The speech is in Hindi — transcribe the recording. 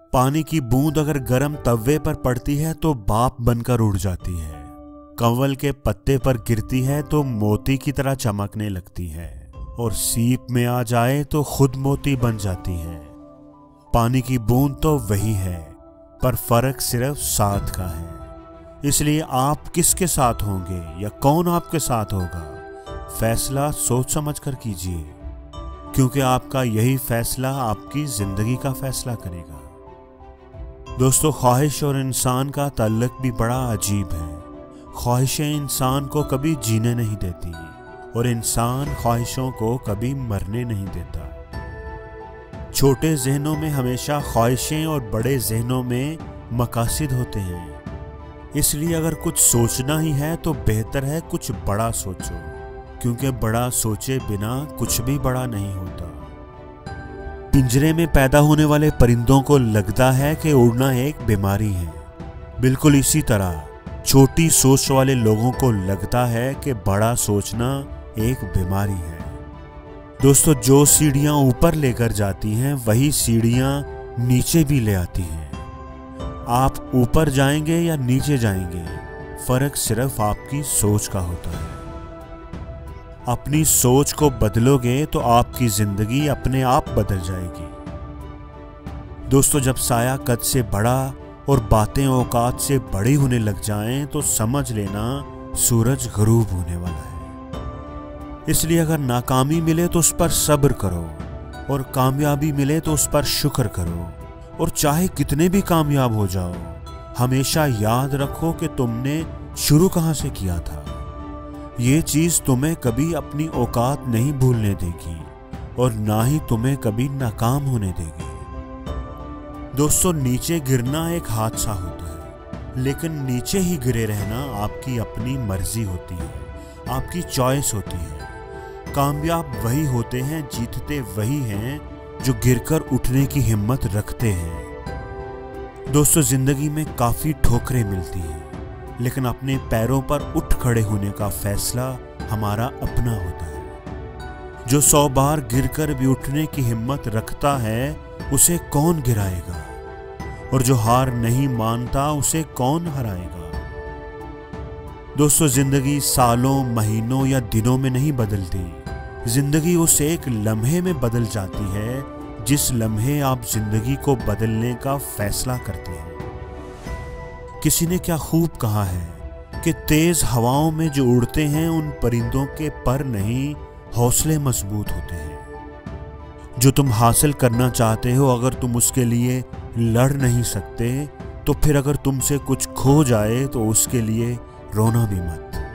पानी की बूंद अगर गर्म तवे पर पड़ती है तो बाप बनकर उड़ जाती है। कंवल के पत्ते पर गिरती है तो मोती की तरह चमकने लगती है, और सीप में आ जाए तो खुद मोती बन जाती है। पानी की बूंद तो वही है, पर फर्क सिर्फ साथ का है। इसलिए आप किसके साथ होंगे या कौन आपके साथ होगा, फैसला सोच समझ कर कीजिए, क्योंकि आपका यही फैसला आपकी जिंदगी का फैसला करेगा। दोस्तों, ख्वाहिश और इंसान का ताल्लुक भी बड़ा अजीब है। ख्वाहिशें इंसान को कभी जीने नहीं देती और इंसान ख्वाहिशों को कभी मरने नहीं देता। छोटे जहनों में हमेशा ख्वाहिशें और बड़े जहनों में मकासद होते हैं। इसलिए अगर कुछ सोचना ही है तो बेहतर है कुछ बड़ा सोचो, क्योंकि बड़ा सोचे बिना कुछ भी बड़ा नहीं होता। पिंजरे में पैदा होने वाले परिंदों को लगता है कि उड़ना एक बीमारी है। बिल्कुल इसी तरह छोटी सोच वाले लोगों को लगता है कि बड़ा सोचना एक बीमारी है। दोस्तों, जो सीढ़ियां ऊपर लेकर जाती हैं वही सीढ़ियां नीचे भी ले आती हैं। आप ऊपर जाएंगे या नीचे जाएंगे, फर्क सिर्फ आपकी सोच का होता है। अपनी सोच को बदलोगे तो आपकी जिंदगी अपने आप बदल जाएगी। दोस्तों, जब साया कद से बड़ा और बातें औकात से बड़ी होने लग जाएं तो समझ लेना सूरज गरूब होने वाला है। इसलिए अगर नाकामी मिले तो उस पर सब्र करो, और कामयाबी मिले तो उस पर शुक्र करो, और चाहे कितने भी कामयाब हो जाओ, हमेशा याद रखो कि तुमने शुरू कहां से किया था। ये चीज तुम्हें कभी अपनी औकात नहीं भूलने देगी और ना ही तुम्हें कभी नाकाम होने देगी। दोस्तों, नीचे गिरना एक हादसा होता है, लेकिन नीचे ही गिरे रहना आपकी अपनी मर्जी होती है, आपकी चॉइस होती है। कामयाब वही होते हैं, जीतते वही हैं जो गिरकर उठने की हिम्मत रखते हैं। दोस्तों, जिंदगी में काफी ठोकरें मिलती हैं, लेकिन अपने पैरों पर उठ खड़े होने का फैसला हमारा अपना होता है। जो 100 बार गिरकर भी उठने की हिम्मत रखता है उसे कौन गिराएगा, और जो हार नहीं मानता उसे कौन हराएगा। दोस्तों, जिंदगी सालों, महीनों या दिनों में नहीं बदलती। जिंदगी उस एक लम्हे में बदल जाती है जिस लम्हे आप जिंदगी को बदलने का फैसला करते हैं। किसी ने क्या खूब कहा है कि तेज हवाओं में जो उड़ते हैं उन परिंदों के पर नहीं, हौसले मजबूत होते हैं। जो तुम हासिल करना चाहते हो, अगर तुम उसके लिए लड़ नहीं सकते, तो फिर अगर तुमसे कुछ खो जाए तो उसके लिए रोना भी मत।